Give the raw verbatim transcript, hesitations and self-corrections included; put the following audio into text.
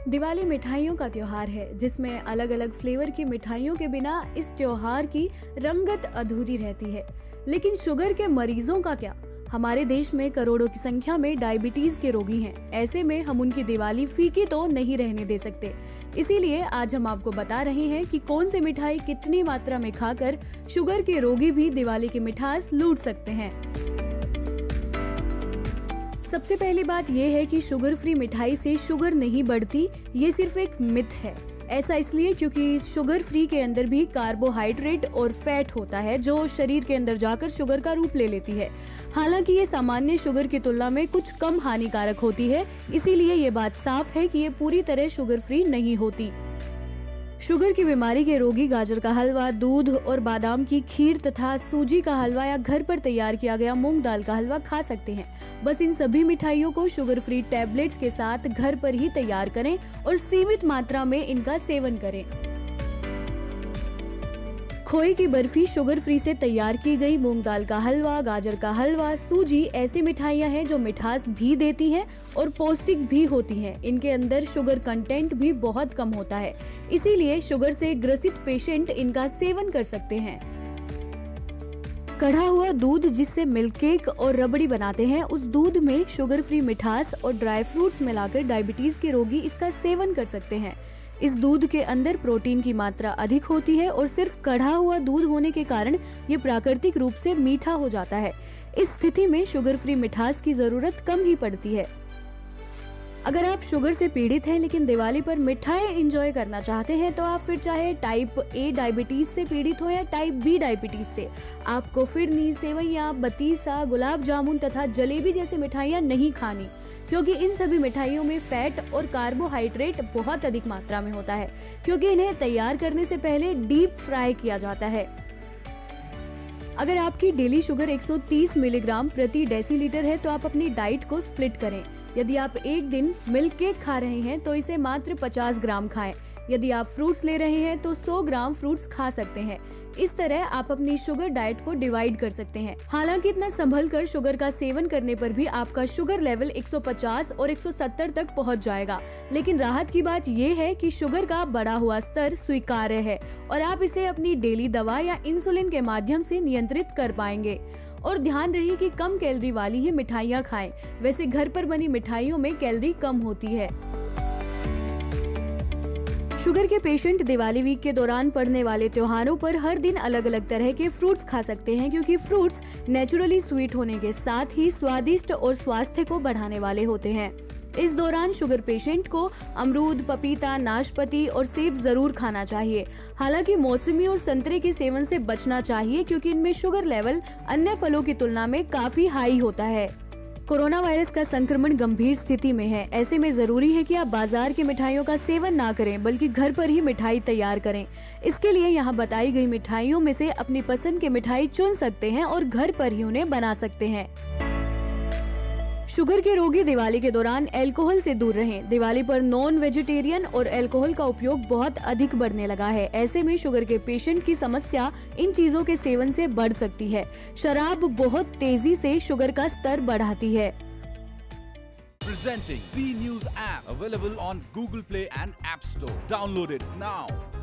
दिवाली मिठाइयों का त्योहार है जिसमें अलग अलग फ्लेवर की मिठाइयों के बिना इस त्योहार की रंगत अधूरी रहती है। लेकिन शुगर के मरीजों का क्या? हमारे देश में करोड़ों की संख्या में डायबिटीज के रोगी हैं। ऐसे में हम उनकी दिवाली फीकी तो नहीं रहने दे सकते। इसीलिए आज हम आपको बता रहे हैं कि कौन सी मिठाई कितनी मात्रा में खाकर शुगर के रोगी भी दिवाली की मिठास लूट सकते हैं। सबसे पहली बात यह है कि शुगर फ्री मिठाई से शुगर नहीं बढ़ती, ये सिर्फ एक मिथ है। ऐसा इसलिए क्योंकि शुगर फ्री के अंदर भी कार्बोहाइड्रेट और फैट होता है जो शरीर के अंदर जाकर शुगर का रूप ले लेती है। हालांकि ये सामान्य शुगर की तुलना में कुछ कम हानिकारक होती है, इसीलिए ये बात साफ है कि ये पूरी तरह शुगर फ्री नहीं होती। शुगर की बीमारी के रोगी गाजर का हलवा, दूध और बादाम की खीर तथा सूजी का हलवा या घर पर तैयार किया गया मूंग दाल का हलवा खा सकते हैं। बस इन सभी मिठाइयों को शुगर फ्री टैबलेट्स के साथ घर पर ही तैयार करें और सीमित मात्रा में इनका सेवन करें। खोए की बर्फी, शुगर फ्री से तैयार की गई मूंग दाल का हलवा, गाजर का हलवा, सूजी ऐसी मिठाइयां हैं जो मिठास भी देती हैं और पौष्टिक भी होती हैं। इनके अंदर शुगर कंटेंट भी बहुत कम होता है, इसीलिए शुगर से ग्रसित पेशेंट इनका सेवन कर सकते हैं। कढ़ा हुआ दूध जिससे मिल्क केक और रबड़ी बनाते हैं, उस दूध में शुगर फ्री मिठास और ड्राई फ्रूट्स मिलाकर डायबिटीज के रोगी इसका सेवन कर सकते हैं। इस दूध के अंदर प्रोटीन की मात्रा अधिक होती है और सिर्फ कढ़ा हुआ दूध होने के कारण ये प्राकृतिक रूप से मीठा हो जाता है। इस स्थिति में शुगर फ्री मिठास की जरूरत कम ही पड़ती है। अगर आप शुगर से पीड़ित हैं लेकिन दिवाली पर मिठाई एंजॉय करना चाहते हैं तो आप फिर चाहे टाइप ए डायबिटीज से पीड़ित हो या टाइप बी डायबिटीज से, आपको फिरनी, सेवइयां, बतीसा, गुलाब जामुन तथा जलेबी जैसी मिठाइयां नहीं खानी, क्योंकि इन सभी मिठाइयों में फैट और कार्बोहाइड्रेट बहुत अधिक मात्रा में होता है, क्योंकि इन्हें तैयार करने से पहले डीप फ्राई किया जाता है। अगर आपकी डेली शुगर एक सौ तीस मिलीग्राम प्रति डेसीलीटर है तो आप अपनी डाइट को स्प्लिट करें। यदि आप एक दिन मिल्क केक खा रहे हैं तो इसे मात्र पचास ग्राम खाएं। यदि आप फ्रूट्स ले रहे हैं तो सौ ग्राम फ्रूट्स खा सकते हैं। इस तरह आप अपनी शुगर डाइट को डिवाइड कर सकते हैं। हालांकि इतना संभल कर शुगर का सेवन करने पर भी आपका शुगर लेवल एक सौ पचास और एक सौ सत्तर तक पहुंच जाएगा। लेकिन राहत की बात यह है कि शुगर का बढ़ा हुआ स्तर स्वीकार्य है और आप इसे अपनी डेली दवा या इंसुलिन के माध्यम से नियंत्रित कर पाएंगे। और ध्यान रहे कि कम कैलोरी वाली ही मिठाइयाँ खाएं। वैसे घर पर बनी मिठाइयों में कैलोरी कम होती है। शुगर के पेशेंट दिवाली वीक के दौरान पड़ने वाले त्योहारों पर हर दिन अलग अलग तरह के फ्रूट्स खा सकते हैं, क्योंकि फ्रूट्स नेचुरली स्वीट होने के साथ ही स्वादिष्ट और स्वास्थ्य को बढ़ाने वाले होते हैं। इस दौरान शुगर पेशेंट को अमरूद, पपीता, नाशपाती और सेब जरूर खाना चाहिए। हालांकि मौसमी और संतरे के सेवन से बचना चाहिए, क्योंकि इनमें शुगर लेवल अन्य फलों की तुलना में काफी हाई होता है। कोरोना वायरस का संक्रमण गंभीर स्थिति में है। ऐसे में जरूरी है कि आप बाजार की मिठाइयों का सेवन ना करें, बल्कि घर पर ही मिठाई तैयार करें। इसके लिए यहाँ बताई गई मिठाइयों में से अपनी पसंद की मिठाई चुन सकते हैं और घर पर ही उन्हें बना सकते हैं। शुगर के रोगी दिवाली के दौरान अल्कोहल से दूर रहें। दिवाली पर नॉन वेजिटेरियन और अल्कोहल का उपयोग बहुत अधिक बढ़ने लगा है। ऐसे में शुगर के पेशेंट की समस्या इन चीजों के सेवन से बढ़ सकती है। शराब बहुत तेजी से शुगर का स्तर बढ़ाती है। Presenting B News app available on Google Play and App Store. Download it now.